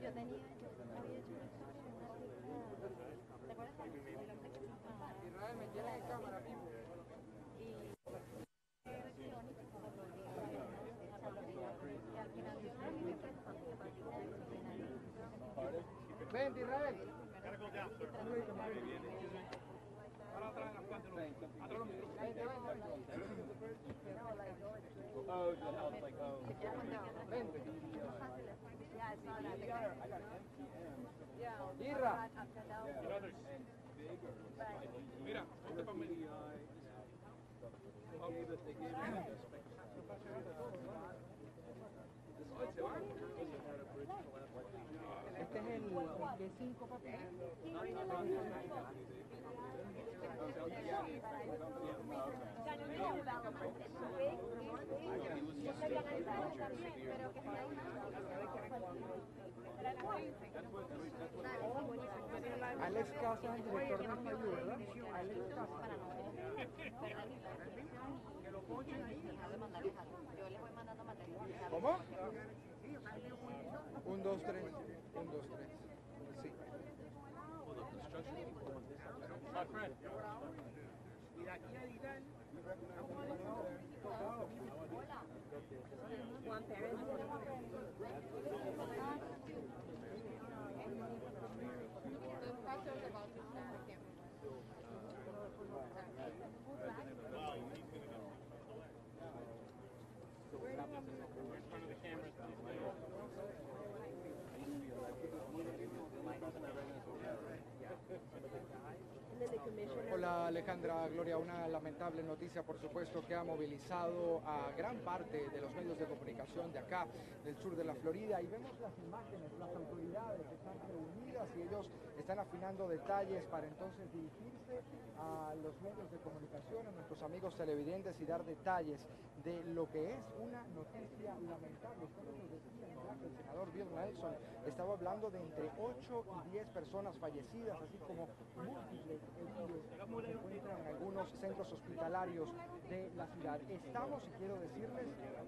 Israel, me tiene en cámara vivo. Ven, Israel. Irra. Mira, ponte para mí. Este es el G5, papi. Alex Casa, el director de Mayu, ¿verdad? Alex Casa. ¿Cómo? 1, 2, 3. 1, 2, 3. Sí. Juan Pérez. Hola Alejandra, Gloria, una lamentable noticia por supuesto que ha movilizado a gran parte de los medios de comunicación de acá, del sur de la Florida, y vemos las imágenes, las autoridades están reunidas y ellos están afinando detalles para entonces dirigirse a los medios de comunicación, a nuestros amigos televidentes y dar detalles de lo que es una noticia lamentable. Ustedes nos decían, ¿verdad?, que el senador Bill Nelson estaba hablando de entre 8 y 10 personas fallecidas, así como múltiples heridos se encuentran en algunos centros hospitalarios de la ciudad. Estamos, y quiero decirles,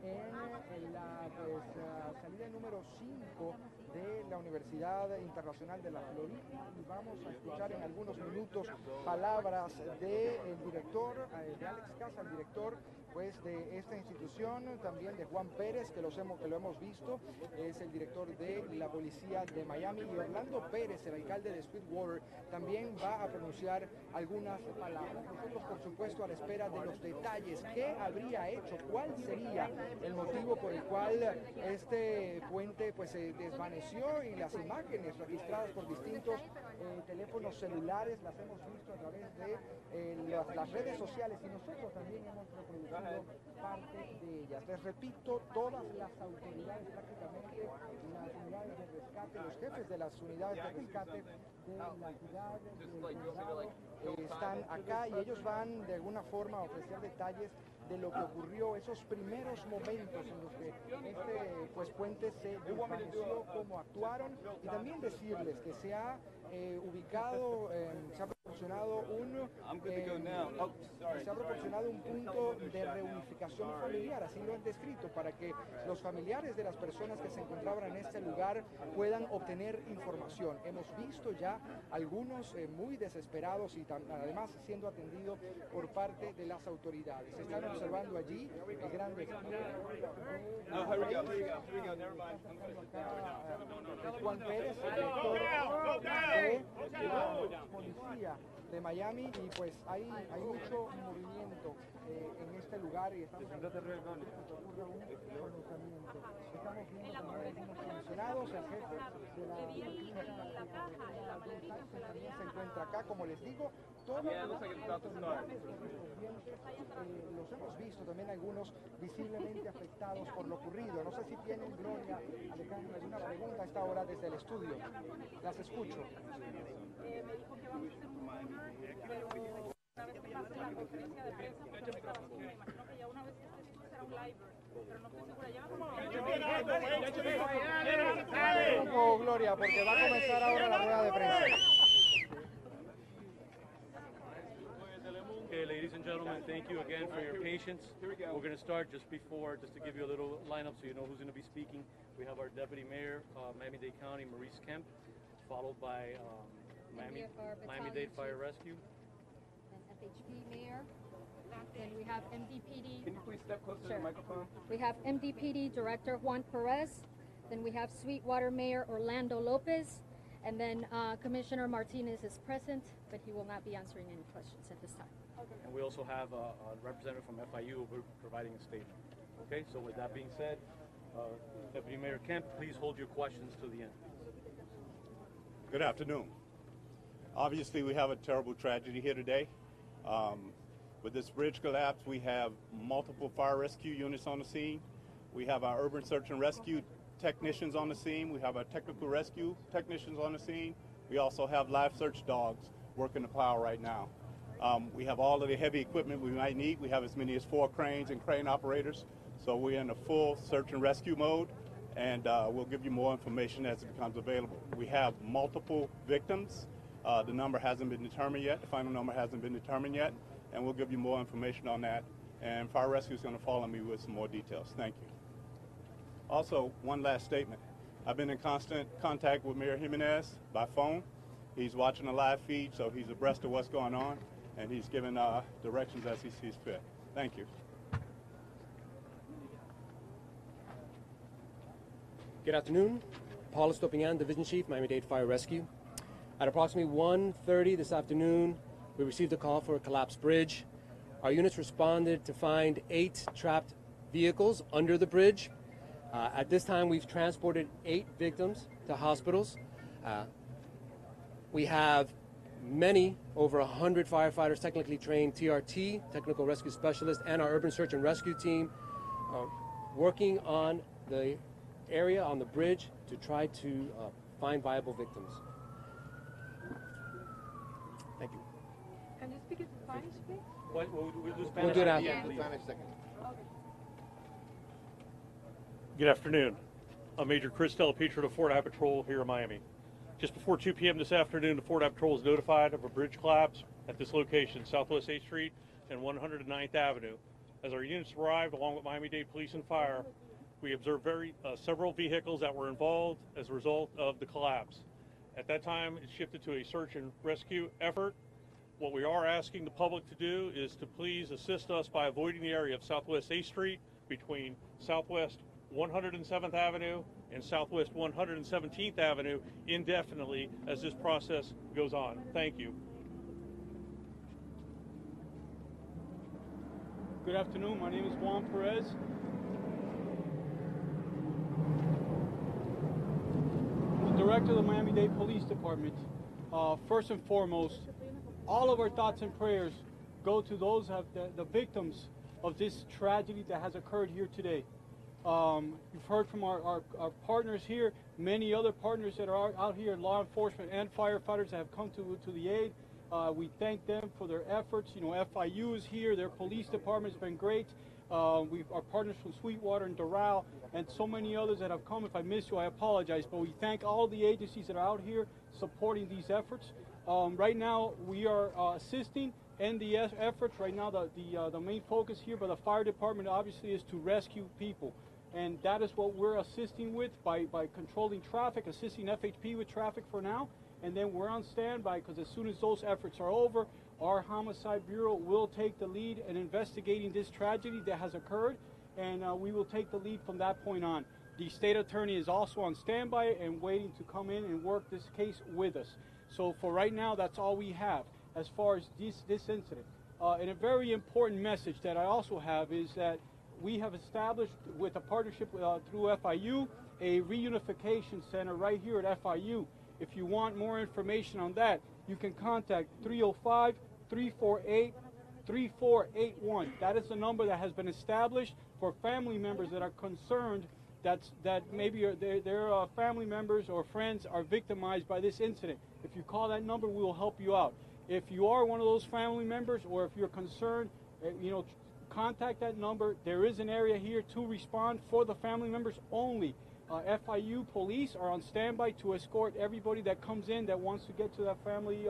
en la salida número 5 de la Universidad Internacional de la Florida, y vamos a escuchar en algunos minutos palabras del director, de Alex Casa, el director pues de esta institución, también de Juan Pérez, que lo hemos visto, es el director de la policía de Miami, y Orlando Pérez, el alcalde de Sweetwater, también va a pronunciar algunas palabras. Nosotros, por supuesto, a la espera de los detalles, qué habría hecho, cuál sería el motivo por el cual este puente pues se desvaneció, y las imágenes registradas por distintos teléfonos celulares las hemos visto a través de las redes sociales, y nosotros también hemos reproducido parte de ellas. Les repito, todas las autoridades, prácticamente las unidades de rescate, los jefes de las unidades de rescate de la ciudad del condado están acá, y ellos van de alguna forma a ofrecer detalles de lo que ocurrió, esos primeros momentos en los que este pues puente se desvaneció, cómo actuaron, y también decirles que se ha ubicado, se ha proporcionado un punto de reunificación familiar, así lo han descrito, para que los familiares de las personas que se encontraban en este lugar puedan obtener información. Hemos visto ya algunos muy desesperados y además siendo atendidos por parte de las autoridades. Se están observando allí el gran Juan Pérez, el director de la policía de Miami, y pues hay mucho movimiento en este lugar, y estamos viendo que ocurre un pronunciamiento. Estamos viendo también algunos comisionados, el jefe de la policía también se encuentra acá, como les digo, todos los hemos visto, también algunos visiblemente afectados por lo ocurrido. No sé si tienen, Gloria, Alejandro, alguna pregunta a esta hora desde el estudio. Las escucho. Me dijo que vamos a hacer un webinar, pero una vez que pase la conferencia de prensa, pues yo trabajo, me imagino que ya una vez que esté listo será un live, pero no estoy segura. Ya No, Gloria, porque va a comenzar ahora la rueda de prensa. Okay, ladies and gentlemen, thank you again for your patience. We're going to start just to give you a little lineup so you know who's going to be speaking. We have our Deputy Mayor, Miami-Dade County, Maurice Kemp, followed by Miami-Dade Fire Rescue. And FHP Mayor. Then we have MDPD. Can you please step closer to the microphone? We have MDPD Director Juan Perez. Then we have Sweetwater Mayor Orlando Lopez. And then Commissioner Martinez is present, but he will not be answering any questions at this time. And we also have a representative from FIU who will be providing a statement. Okay, so with that being said, Deputy Mayor Kemp, please hold your questions to the end. Good afternoon. Obviously, we have a terrible tragedy here today. With this bridge collapse, we have multiple fire rescue units on the scene. We have our urban search and rescue technicians on the scene. We have our technical rescue technicians on the scene. We also have live search dogs working the plow right now. We have all of the heavy equipment we might need. We have as many as 4 cranes and crane operators. So we're in a full search and rescue mode, and we'll give you more information as it becomes available. We have multiple victims. The number hasn't been determined yet. The final number hasn't been determined yet, and we'll give you more information on that. And Fire Rescue is going to follow me with some more details. Thank you. Also, one last statement. I've been in constant contact with Mayor Jimenez by phone. He's watching the live feed, so he's abreast of what's going on, and he's giving directions as he sees fit. Thank you. Good afternoon. Paul Estopiñan, Division Chief, Miami-Dade Fire Rescue. At approximately 1:30 this afternoon, we received a call for a collapsed bridge. Our units responded to find 8 trapped vehicles under the bridge. At this time, we've transported 8 victims to hospitals. We have many, over 100 firefighters, technically trained TRT, Technical Rescue Specialists, and our Urban Search and Rescue team working on the area on the bridge to try to find viable victims. Thank you. Can you speak in Spanish, please? We'll do Spanish. We'll do it after. Good afternoon. I'm Major Chris Della Pietro of Fort Abbott Patrol here in Miami. Just before 2 p.m. this afternoon, the Fort Abbott Patrol was notified of a bridge collapse at this location, Southwest 8th Street and 109th Avenue. As our units arrived, along with Miami-Dade Police and Fire, we observed several vehicles that were involved as a result of the collapse. At that time, it shifted to a search and rescue effort. What we are asking the public to do is to please assist us by avoiding the area of Southwest 8th Street between Southwest 107th Avenue and Southwest 117th Avenue indefinitely as this process goes on. Thank you. Good afternoon. My name is Juan Perez. I'm the director of the Miami-Dade Police Department. First and foremost, all of our thoughts and prayers go to those the victims of this tragedy that has occurred here today. You've heard from our partners here, many other partners that are out here, law enforcement and firefighters that have come to the aid. We thank them for their efforts. You know, FIU is here, their police department's been great. Our partners from Sweetwater and Doral and so many others that have come. If I miss you, I apologize, but we thank all the agencies that are out here supporting these efforts. Right now, we are assisting in the efforts. Right now, the main focus here by the fire department obviously is to rescue people. And that is what we're assisting with by controlling traffic, assisting FHP with traffic for now. And then we're on standby because as soon as those efforts are over, our Homicide Bureau will take the lead in investigating this tragedy that has occurred. And we will take the lead from that point on. The state attorney is also on standby and waiting to come in and work this case with us. So for right now, that's all we have as far as this incident. And a very important message that I also have is that we have established with a partnership through FIU a reunification center right here at FIU. If you want more information on that, you can contact 305-348-3481. That is the number that has been established for family members that are concerned that maybe their family members or friends are victimized by this incident. If you call that number, we will help you out. If you are one of those family members or if you're concerned, contact that number. There is an area here to respond for the family members only. FIU police are on standby to escort everybody that comes in that wants to get to that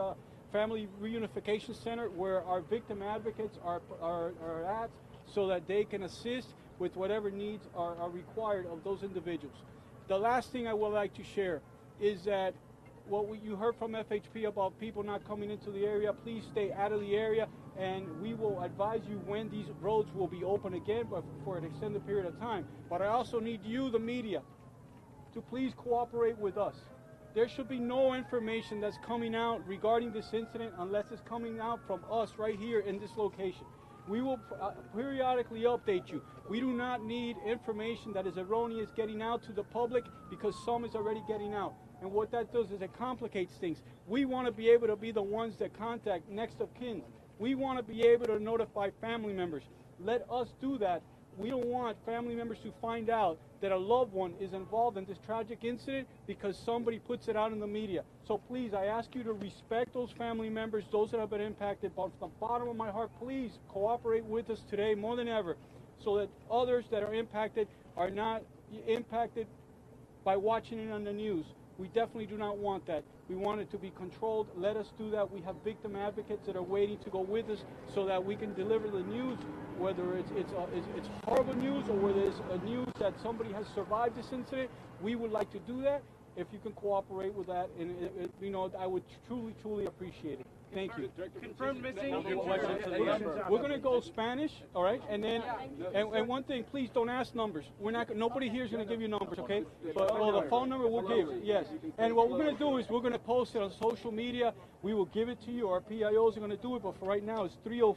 Family Reunification Center, where our victim advocates are at, so that they can assist with whatever needs are required of those individuals. The last thing I would like to share is that you heard from FHP about people not coming into the area. Please stay out of the area, and we will advise you when these roads will be open again, but for an extended period of time. But I also need you, the media, to please cooperate with us. There should be no information that's coming out regarding this incident unless it's coming out from us right here in this location. We will periodically update you. We do not need information that is erroneous getting out to the public, because some is already getting out. And what that does is it complicates things. We want to be able to be the ones that contact next of kin. We want to be able to notify family members. Let us do that. We don't want family members to find out that a loved one is involved in this tragic incident because somebody puts it out in the media. So please, I ask you to respect those family members, those that have been impacted. But from the bottom of my heart, please cooperate with us today more than ever, so that others that are impacted are not impacted by watching it on the news. We definitely do not want that. We want it to be controlled. Let us do that. We have victim advocates that are waiting to go with us so that we can deliver the news, whether it's horrible news or whether it's a news that somebody has survived this incident. We would like to do that. If you can cooperate with that, and I would truly appreciate it. Thank you. Confirmed missing. We're going to go Spanish, all right? And then, and one thing, please don't ask numbers. We're not. Nobody here is going to give you numbers, okay? But the phone number we'll give. Yes. And what we're going to do is we're going to post it on social media. We will give it to you. Our PIOs are going to do it. But for right now, it's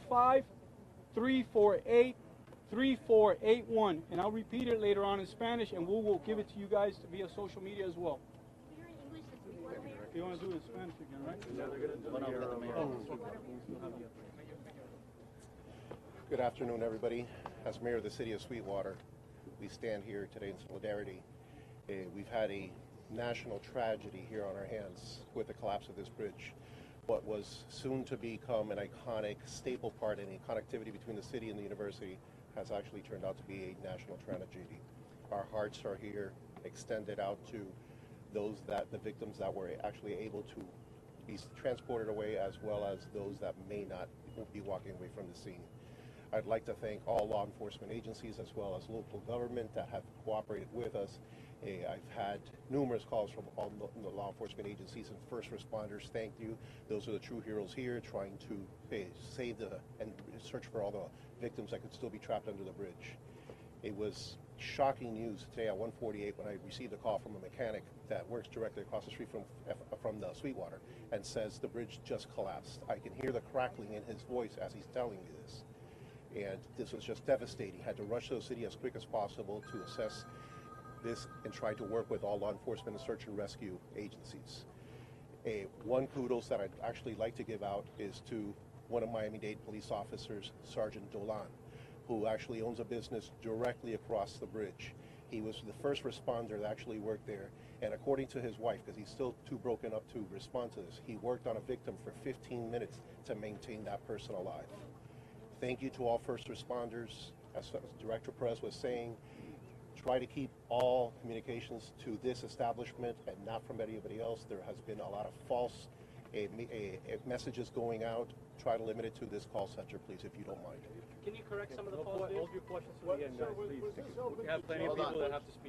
305-348-3481. And I'll repeat it later on in Spanish, and we will give it to you guys via social media as well. You want to do it in Spanish again, right? Yeah, they're going to Good afternoon, everybody. As Mayor of the City of Sweetwater, we stand here today in solidarity. We've had a national tragedy here on our hands with the collapse of this bridge. What was soon to become an iconic staple part in the connectivity between the city and the university has actually turned out to be a national tragedy. Our hearts are here, extended out to the victims that were actually able to be transported away, as well as those that may not be walking away from the scene. I'd like to thank all law enforcement agencies as well as local government that have cooperated with us. I've had numerous calls from all the law enforcement agencies and first responders. Thank you. Those are the true heroes here, trying to save and search for all the victims that could still be trapped under the bridge. It was shocking news today at 1:48 when I received a call from a mechanic that works directly across the street from the Sweetwater and says the bridge just collapsed. I can hear the crackling in his voice as he's telling me this. And this was just devastating. Had to rush to the city as quick as possible to assess this and try to work with all law enforcement and search and rescue agencies. One kudos that I'd actually like to give out is to one of Miami-Dade police officers, Sergeant Dolan, who actually owns a business directly across the bridge. He was the first responder that actually worked there, and according to his wife, because he's still too broken up to respond to this, he worked on a victim for 15 minutes to maintain that person alive. Thank you to all first responders. As Director Perez was saying, try to keep all communications to this establishment and not from anybody else. There has been a lot of false messages going out. Try to limit it to this call center, please, if you don't mind. Can you correct some of the false Hold your questions to the end, guys, please. We have plenty of people that have to speak.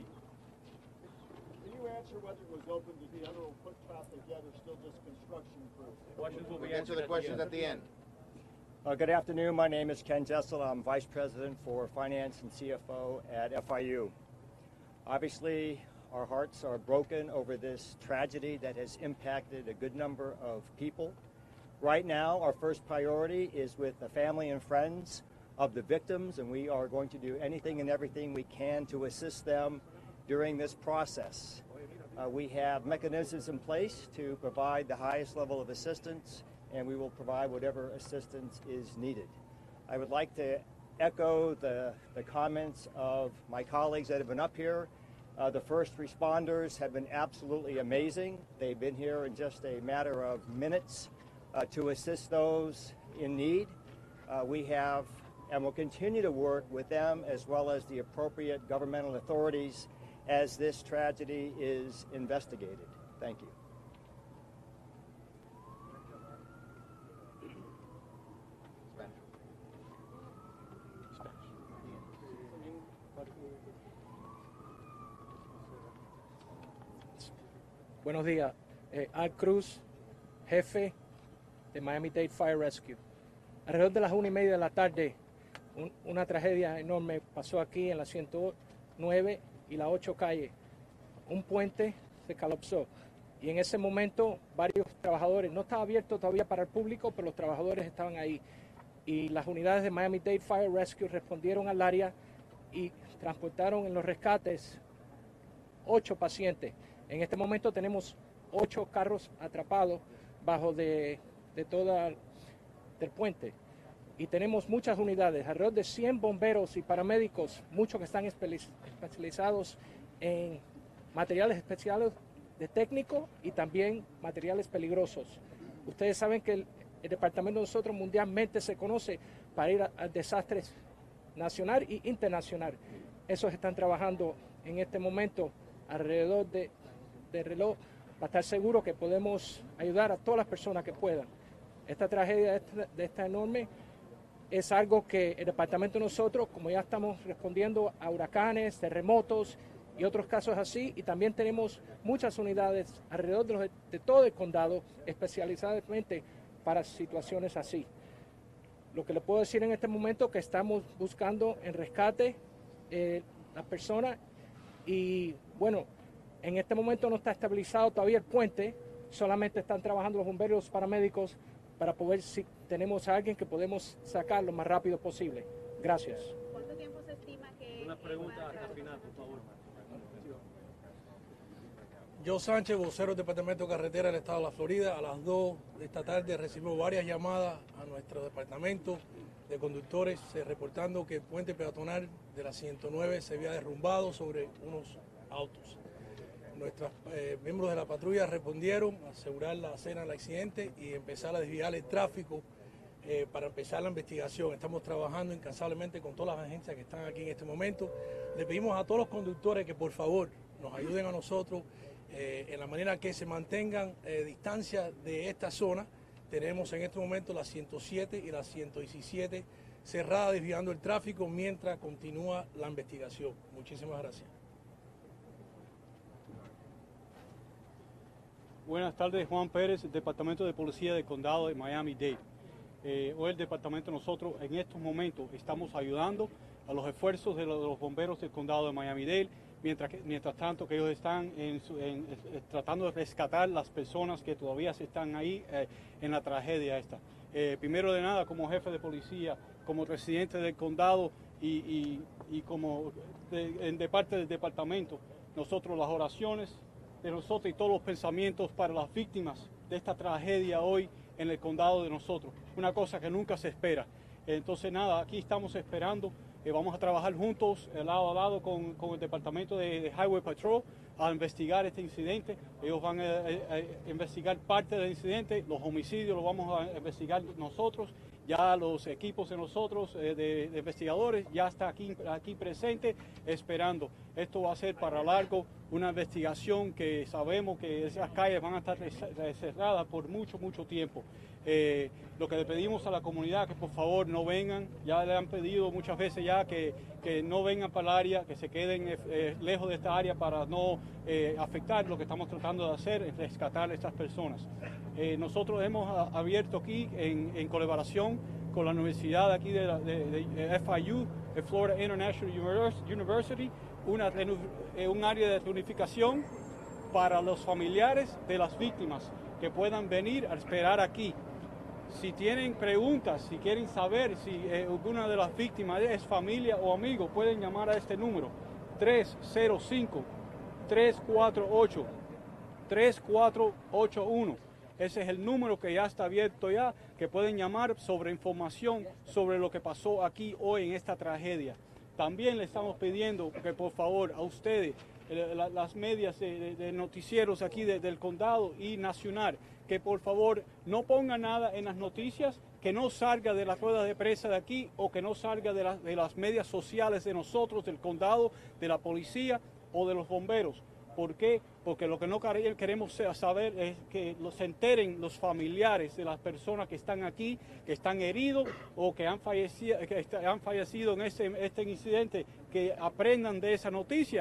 Can you answer whether it was open to general foot traffic yet or still just construction crews? Questions will be Answer the questions at the end. Good afternoon. My name is Ken Jessel. I'm Vice President for Finance and CFO at FIU. Obviously, our hearts are broken over this tragedy that has impacted a good number of people. Right now, our first priority is with the family and friends of the victims, and we are going to do anything and everything we can to assist them during this process. We have mechanisms in place to provide the highest level of assistance, and we will provide whatever assistance is needed. I would like to echo the comments of my colleagues that have been up here. The first responders have been absolutely amazing. They've been here in just a matter of minutes to assist those in need. We have and will continue to work with them as well as the appropriate governmental authorities as this tragedy is investigated. Thank you. Buenos días. Al Cruz, jefe de Miami-Dade Fire Rescue. Alrededor de las 1:30 de la tarde, una tragedia enorme pasó aquí en la 109 y la 8 calle. Un puente se colapsó y en ese momento varios trabajadores, no estaba abierto todavía para el público, pero los trabajadores estaban ahí. Y las unidades de Miami-Dade Fire Rescue respondieron al área y transportaron en los rescates 8 pacientes. En este momento tenemos 8 carros atrapados bajo del puente. Y tenemos muchas unidades, alrededor de 100 bomberos y paramédicos, muchos que están especializados en materiales especiales de técnico y también materiales peligrosos. Ustedes saben que el departamento de nosotros mundialmente se conoce para ir a desastres nacional e internacional. Esos están trabajando en este momento alrededor del reloj para estar seguros que podemos ayudar a todas las personas que puedan. Esta tragedia de esta enorme es algo que el departamento de nosotros, como ya estamos respondiendo a huracanes, terremotos y otros casos así, y también tenemos muchas unidades alrededor de todo el condado especializadamente para situaciones así. Lo que le puedo decir en este momento es que estamos buscando en rescate las personas y bueno, en este momento no está estabilizado todavía el puente, solamente están trabajando los bomberos y los paramédicos para poder si tenemos a alguien que podemos sacar lo más rápido posible. Gracias. ¿Cuánto tiempo se estima que... Una pregunta hasta el final, por favor. Joe Sánchez, vocero del Departamento de Carretera del Estado de la Florida. A las 2 de esta tarde recibimos varias llamadas a nuestro departamento de conductores reportando que el puente peatonal de la 109 se había derrumbado sobre unos autos. Nuestros miembros de la patrulla respondieron a asegurar la escena del accidente y empezar a desviar el tráfico para empezar la investigación. Estamos trabajando incansablemente con todas las agencias que están aquí en este momento. Le pedimos a todos los conductores que por favor nos ayuden a nosotros en la manera que se mantengan distancia de esta zona. Tenemos en este momento la 107 y la 117 cerradas desviando el tráfico mientras continúa la investigación. Muchísimas gracias. Buenas tardes, Juan Pérez, Departamento de Policía del Condado de Miami-Dade. Hoy el departamento nosotros en estos momentos estamos ayudando a los esfuerzos de los bomberos del Condado de Miami-Dade, mientras tanto que ellos están tratando de rescatar las personas que todavía están ahí en la tragedia esta. Primero de nada, como jefe de policía, como residente del condado y como de parte del departamento, nosotros las oraciones de nosotros y todos los pensamientos para las víctimas de esta tragedia hoy en el condado de nosotros, una cosa que nunca se espera. Entonces nada, aquí estamos esperando, vamos a trabajar juntos lado a lado con el departamento de Highway Patrol a investigar este incidente. Ellos van a investigar parte del incidente, los homicidios los vamos a investigar nosotros. Ya los equipos de nosotros, de investigadores, ya está aquí presente esperando. Esto va a ser para largo una investigación que sabemos que esas calles van a estar cerradas por mucho tiempo. Lo que le pedimos a la comunidad que por favor no vengan, ya le han pedido muchas veces ya que no vengan para el área, que se queden lejos de esta área para no afectar lo que estamos tratando de hacer, es rescatar a estas personas. Nosotros hemos abierto aquí en colaboración con la universidad aquí de FIU, de Florida International University, un área de reunificación para los familiares de las víctimas que puedan venir a esperar aquí. Si tienen preguntas, si quieren saber si alguna de las víctimas es familia o amigo, pueden llamar a este número 305-348-3481. Ese es el número que ya está abierto ya, que pueden llamar sobre información sobre lo que pasó aquí hoy en esta tragedia. También le estamos pidiendo que por favor a ustedes, las medias de noticieros aquí del condado y nacional, que por favor no pongan nada en las noticias que no salga de las ruedas de prensa de aquí o que no salga de las medias sociales de nosotros, del condado, de la policía o de los bomberos. ¿Por qué? Porque lo que no queremos saber es que se enteren los familiares de las personas que están aquí, que están heridos o que han fallecido en este incidente, que aprendan de esa noticia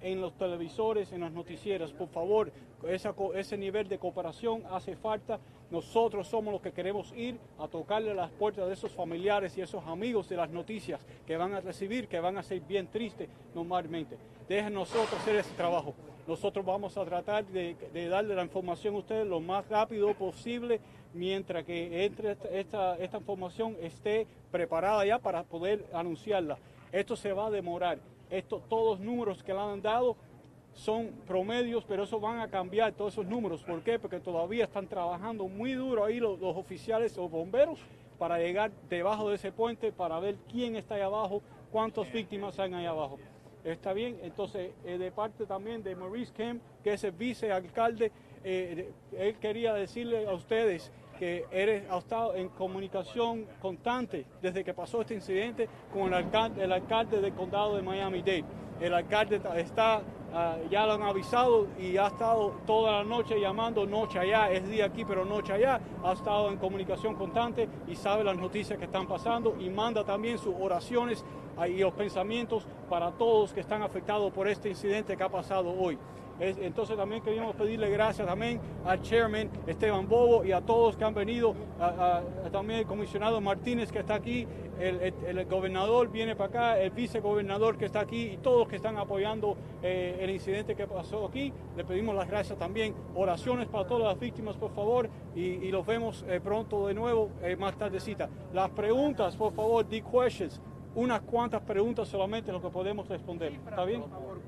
en los televisores, en las noticieras. Por favor, ese nivel de cooperación hace falta. Nosotros somos los que queremos ir a tocarle las puertas de esos familiares y esos amigos de las noticias que van a recibir, que van a ser bien tristes normalmente. Dejen nosotros hacer ese trabajo. Nosotros vamos a tratar de darle la información a ustedes lo más rápido posible, mientras que entre esta información esté preparada ya para poder anunciarla. Esto se va a demorar. Todos los números que le han dado son promedios, pero eso van a cambiar todos esos números. ¿Por qué? Porque todavía están trabajando muy duro ahí los oficiales o bomberos para llegar debajo de ese puente para ver quién está ahí abajo, cuántas víctimas hay ahí abajo. ¿Está bien? Entonces, de parte también de Maurice Kemp, que es el vicealcalde, él quería decirle a ustedes que ha estado en comunicación constante desde que pasó este incidente con el alcalde del condado de Miami-Dade. El alcalde ya lo han avisado y ha estado toda la noche llamando, noche allá, es día aquí pero noche allá, ha estado en comunicación constante y sabe las noticias que están pasando y manda también sus oraciones y los pensamientos para todos que están afectados por este incidente que ha pasado hoy. Entonces también queríamos pedirle gracias también al chairman Esteban Bobo y a todos que han venido, también el comisionado Martínez que está aquí, el gobernador viene para acá, el vicegobernador que está aquí y todos los que están apoyando el incidente que pasó aquí. Le pedimos las gracias también, oraciones para todas las víctimas por favor y los vemos pronto de nuevo más tardecita. Las preguntas por favor, the questions. Unas cuantas preguntas solamente lo que podemos responder. ¿Está bien?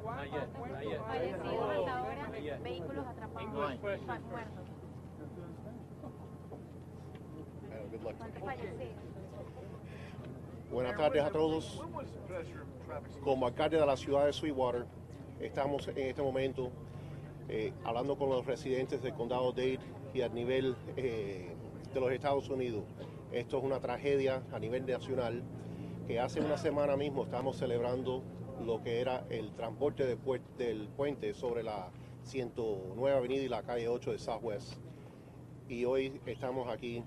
Vehículos atrapados, muertos. Buenas tardes a todos. Como alcalde de la ciudad de Sweetwater, estamos en este momento hablando con los residentes del condado Dade y a nivel de los Estados Unidos. Esto es una tragedia a nivel nacional, que hace una semana mismo estamos celebrando lo que era el transporte del puente sobre la 109 Avenida y la calle 8 de Southwest. Y hoy estamos aquí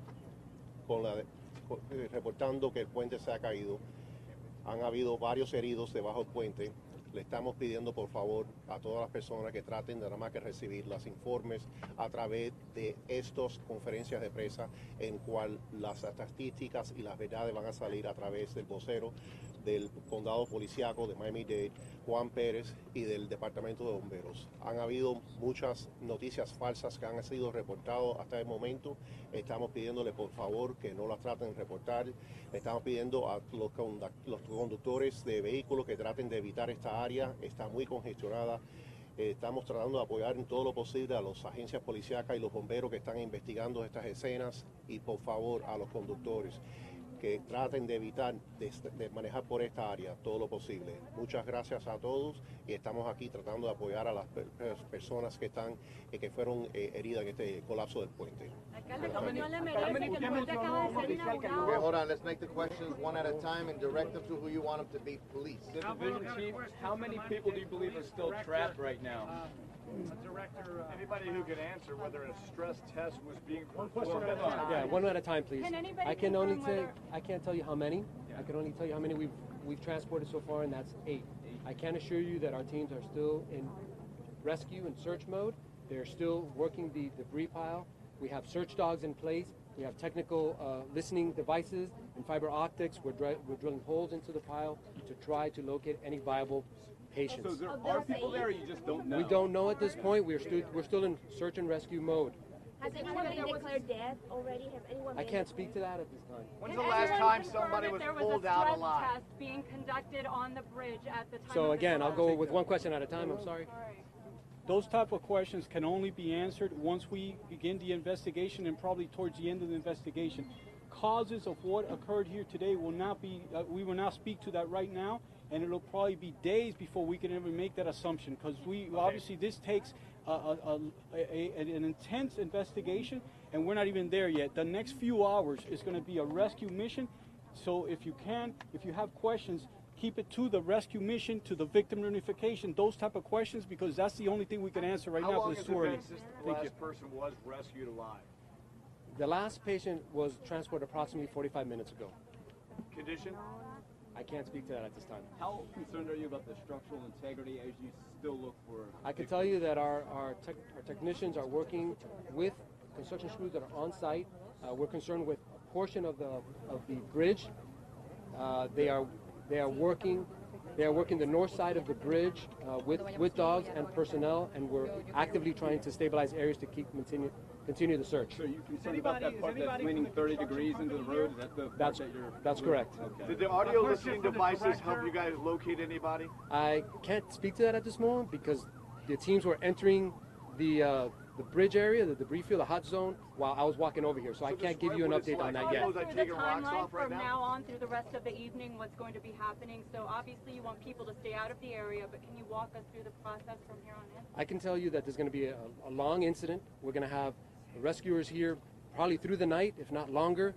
reportando que el puente se ha caído. Han habido varios heridos debajo del puente. Le estamos pidiendo por favor a todas las personas que traten de nada más que recibir los informes a través de estas conferencias de prensa en cual las estadísticas y las verdades van a salir a través del vocero del condado policiaco de Miami-Dade, Juan Pérez, y del departamento de bomberos. Han habido muchas noticias falsas que han sido reportadas hasta el momento. Estamos pidiéndole por favor que no las traten de reportar. Estamos pidiendo a los conductores de vehículos que traten de evitar esta área. Está muy congestionada. Estamos tratando de apoyar en todo lo posible a las agencias policíacas y los bomberos que están investigando estas escenas, y por favor a los conductores que traten de evitar de manejar por esta área todo lo posible. Muchas gracias a todos y estamos aquí tratando de apoyar a las personas que fueron heridas en este colapso del puente. Alcalde, ¿cómo no le merece que el puente acaba de ser inaugurado? Okay, hold on. Let's make the questions one at a time and direct them to who you want them to be. Police. Division Chief, how many people do you believe are still trapped right now? Director, anybody who can answer whether a stress test was being performed at the time. Yeah, one at a time, please. Can anybody I confirm can't tell you how many. I can only tell you how many we've transported so far, and that's 8. I can assure you that our teams are still in rescue and search mode. They're still working the debris pile. We have search dogs in place. We have technical listening devices and fiber optics. We're drilling holes into the pile to try to locate any viable patients. So there are people there, or you just don't know? We don't know at this point. We're still in search and rescue mode. Has anyone been declared dead already? Have anyone I can't speak to that at this time. When's the last time somebody was pulled out alive? There was a stress test being conducted on the bridge at the time. So again, I'll go with one question at a time. I'm sorry. Those type of questions can only be answered once we begin the investigation and probably towards the end of the investigation. Causes of what occurred here today will not be, we will not speak to that right now, and it'll probably be days before we can ever make that assumption, because obviously this takes an intense investigation, and we're not even there yet. The next few hours is going to be a rescue mission, so if you have questions, keep it to the rescue mission, to the victim notification, those type of questions, because that's the only thing we can answer right now, because it's too early. The last person was rescued alive. The last patient was transported approximately 45 minutes ago. Condition? I can't speak to that at this time. How concerned are you about the structural integrity as you still look for? I can tell you that our technicians are working with construction crews that are on site. We're concerned with a portion of the bridge. They are working the north side of the bridge with dogs and personnel, and we're actively trying to stabilize areas to continue the search. So are you concerned about that part that's leaning 30 degrees into the road? Is that the part that you're... That's correct. Okay. Did the audio listening devices help you guys locate anybody? I can't speak to that at this moment because the teams were entering the bridge area, the debris field, the hot zone, while I was walking over here. So I can't give you an update on that yet. Through the timeline from now on through the rest of the evening, what's going to be happening? So obviously you want people to stay out of the area, but can you walk us through the process from here on in? I can tell you that there's going to be a long incident. We're going to have rescuers here probably through the night, if not longer.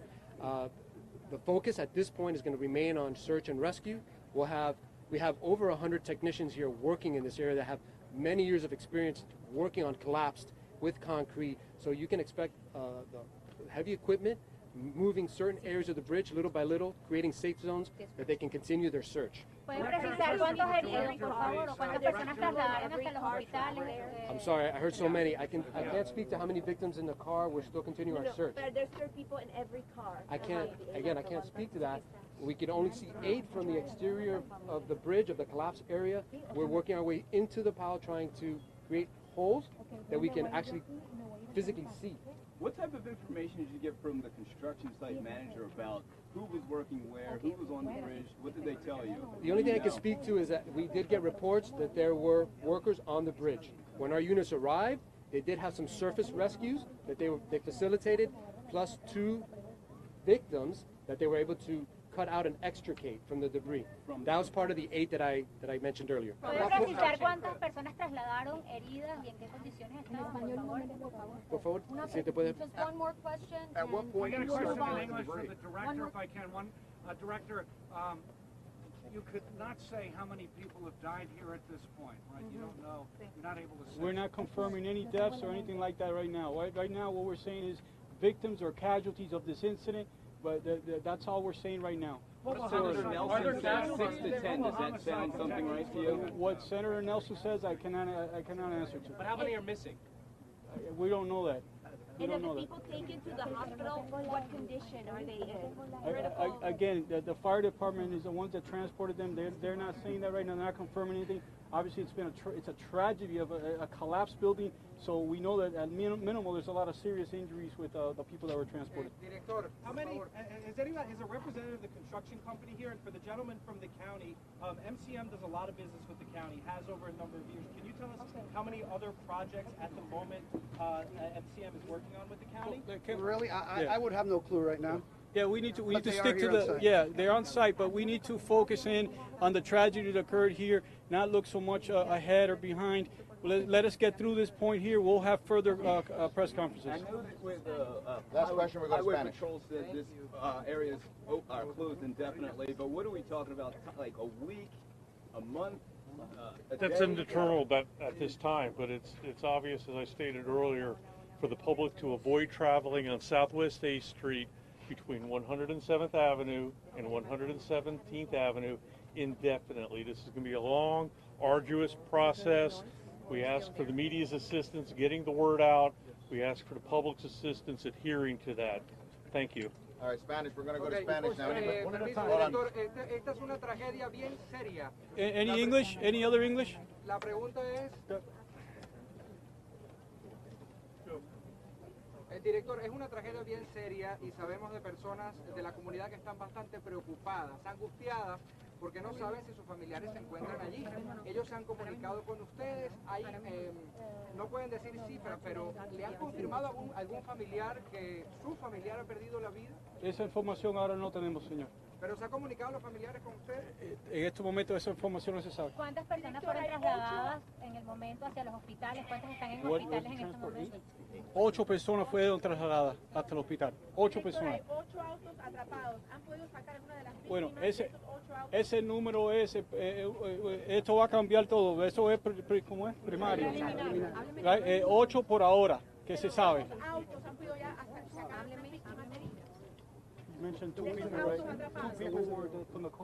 The focus at this point is going to remain on search and rescue. We have over 100 technicians here working in this area that have many years of experience working on collapsed with concrete. So you can expect the heavy equipment moving certain areas of the bridge little by little, creating safe zones that they can continue their search. ¿Pueden precisar cuántos heridos, por favor, o cuántas personas trasladaron hasta los hospitales? I'm sorry, I heard so many. I can't speak to how many victims in the car. We're still continuing our search. But there's 3 people in every car. I can't speak to that. We can only see 8 from the exterior of the bridge, of the collapsed area. We're working our way into the pile, trying to create holes that we can actually physically see. What type of information did you get from the construction site manager about who was working where, who was on the bridge? What did they tell you? The only thing I can speak to is that we did get reports that there were workers on the bridge. When our units arrived, they did have some surface rescues that they facilitated, plus 2 victims that they were able to cut out and extricate from the debris. That was part of the 8 that I mentioned earlier. ¿Puede precisar cuántas personas trasladaron heridas y en qué condiciones estaban, por favor? Por favor, si te puede. Just one more question. At what point and you we'll said move on. in English For the director, if I can. Director, you could not say how many people have died here at this point, right? You don't know. You're not able to say. We're not confirming any deaths or anything like that right now. Right now, what we're saying is victims or casualties of this incident, but that's all we're saying right now. Senator Nelson said 6 to 10. Does that sound something right to you? What Senator Nelson says, I cannot answer to. But how many are missing? We don't know that. We And don't of the know that. people taken to the hospital, what condition are they in? Again, the fire department is the ones that transported them. They're not saying that right now. They're not confirming anything. Obviously, it's a tragedy of a collapsed building. So we know that at minimal, there's a lot of serious injuries with the people that were transported. Director, how many? Is a representative of the construction company here? And for the gentleman from the county, MCM does a lot of business with the county, has over a number of years. Can you tell us how many other projects at the moment MCM is working on with the county? Really, I would have no clue right now. Yeah, we need to But they stick are to here on the site. they're on site, but we need to focus in on the tragedy that occurred here, not look so much ahead or behind. Let us get through this point here. We'll have further press conferences. I know that with Last question, we're going to Highway Spanish. Patrol said this area is closed indefinitely, but what are we talking about? Like a week, a month? That's indeterminable at this time, but it's obvious, as I stated earlier, for the public to avoid traveling on Southwest 8th Street between 107th Avenue and 117th Avenue indefinitely. This is going to be a long, arduous process. We ask for the media's assistance getting the word out. We ask for the public's assistance adhering to that. Thank you. All right, Spanish. We're going to go to Spanish now. Permiso, Hold on. director, esta es una tragedia bien seria. Any English? Any other English? La pregunta es... Director, es una tragedia bien seria y sabemos de personas de la comunidad que están bastante preocupadas, angustiadas, porque no saben si sus familiares se encuentran allí. Ellos se han comunicado con ustedes, hay, no pueden decir cifras, pero ¿le han confirmado a algún familiar que su familiar ha perdido la vida? Esa información ahora no tenemos, señor. ¿Pero se ha comunicado a los familiares con usted? En este momento esa información no se sabe. ¿Cuántas personas fueron trasladadas en el momento hacia los hospitales? ¿Cuántas están en What hospitales was en este momento? 8 personas fueron trasladadas hasta el hospital. 8 personas. 8 autos atrapados. ¿Han podido sacar alguna de las víctimas? Bueno, de esos 8 autos? ese número es, esto va a cambiar todo. Eso es, ¿cómo es? Primario. 8 por ahora, que se sabe. ¿Cuántos autos han podido ya sacar las víctimas heridas? You mentioned 2 people, right? 2 people were from the car.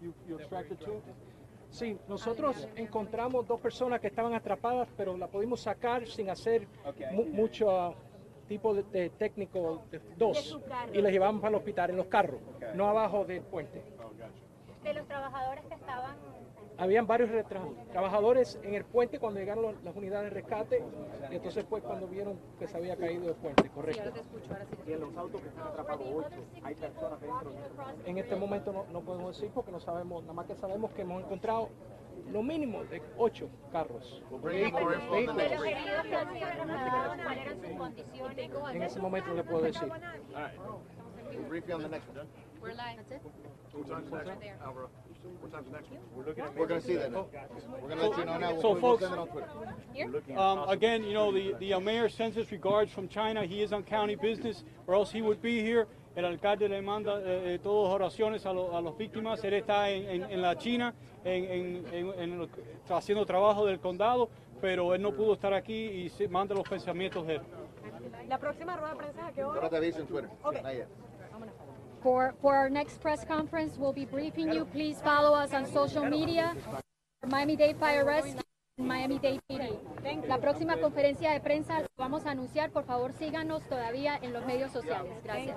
you extracted two? Sí, nosotros encontramos 2 personas que estaban atrapadas, pero la pudimos sacar sin hacer mucho tipo de técnico, 2, y las llevamos para el hospital en los carros, no abajo del puente. De los trabajadores que estaban... Habían varios trabajadores en el puente cuando llegaron las unidades de rescate, y entonces pues cuando vieron que se había caído el puente, correcto. Y en los autos que están atrapados 8, hay personas dentro. En este momento no podemos decir porque no sabemos, nada más que sabemos que hemos encontrado lo mínimo de 8 carros. De los heridos que han sido trasladados, ¿cuáles eran sus condiciones? En ese momento no le puedo decir. All right. We'll brief you on the next one. We're live. That's it? What time's the next one, Alvaro? What time's the next one? We're going to see that now. We're going to let you know now. So, We'll folks, send it on Twitter. again, you know, the mayor sends his regards from China. He is on county business, or else he would be here. El alcalde le manda todas oraciones a las víctimas. Él está en la China, haciendo trabajo del condado, pero él no pudo estar aquí y se manda los pensamientos de él. La próxima rueda de prensa, ¿a qué hora? Ahora te aviso en Twitter. Okay. Not yet. For our next press conference, we'll be briefing you. Please follow us on social media. Miami-Dade Fire Rescue, Miami-Dade PD. La próxima conferencia de prensa la vamos a anunciar. Por favor, síganos todavía en los medios sociales. Gracias.